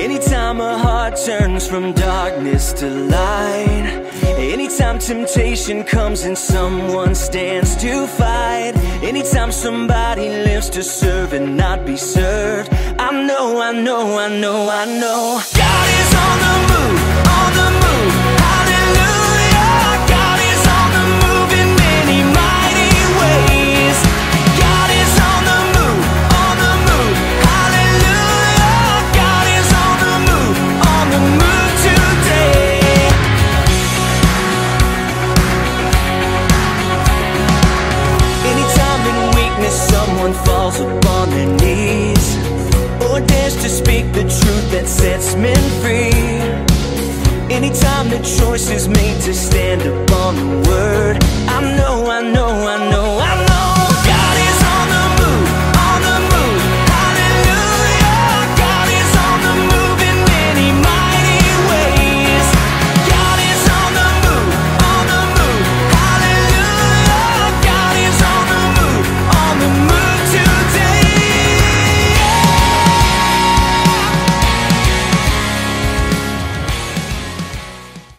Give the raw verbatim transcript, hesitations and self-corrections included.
Anytime a heart turns from darkness to light, anytime temptation comes and someone stands to fight, anytime somebody lives to serve and not be served, I know, I know, I know, I know God is on the move, on the move, hallelujah. God is on the move in many mighty ways. God is on the move, on the move, hallelujah. God is on the move, on the move today. Anytime in weakness someone falls upon their knees, or dares to speak the truth that sets men free, anytime the choice is made to stand upon the word,